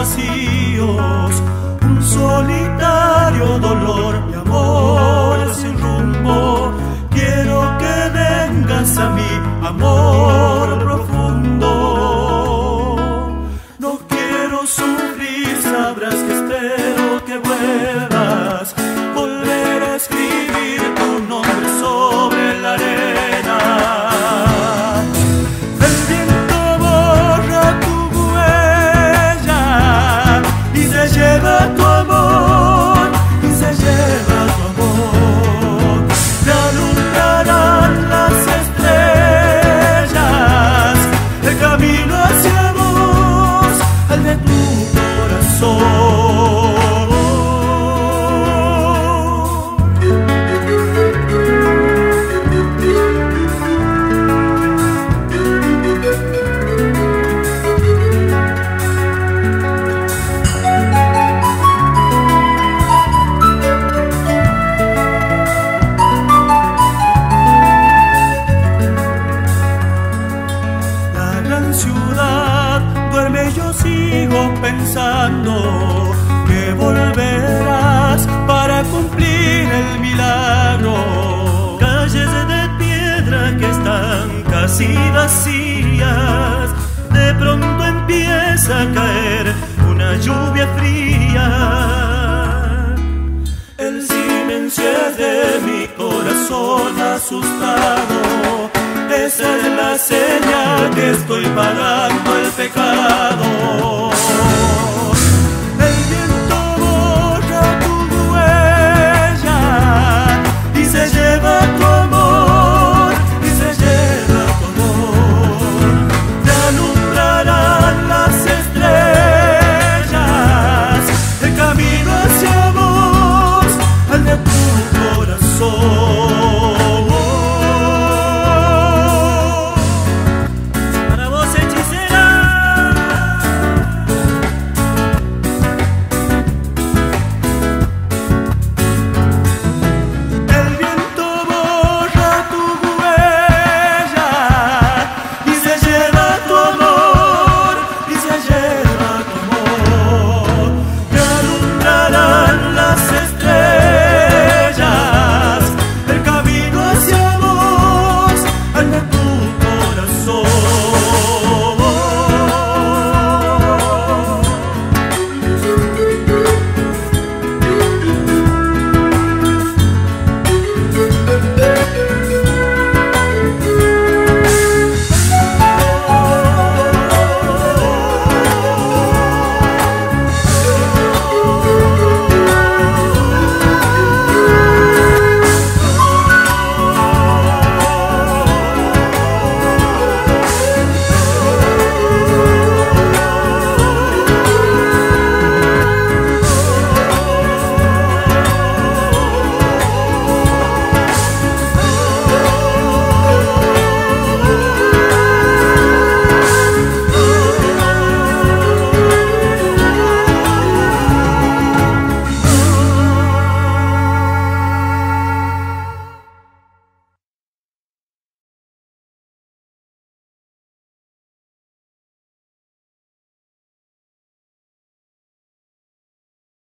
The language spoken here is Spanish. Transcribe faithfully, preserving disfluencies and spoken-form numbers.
vacíos, un solitario dolor, mi amor sin rumbo. Quiero que vengas a mí, amor profundo. No quiero sufrir, sabrás que espero que vuelvas, volver a escribir tu nombre sobre la arena. El viento borra tu huella y se lleva tu amor, y se lleva tu amor. Te alumbrarán las estrellas, el camino hacia vos, al de tu corazón. Ciudad duerme, yo sigo pensando que volverás para cumplir el milagro. Calles de piedra que están casi vacías, de pronto empieza a caer una lluvia fría. El silencio es de mi corazón asustado, esa es la señal que estoy pagando el pecado.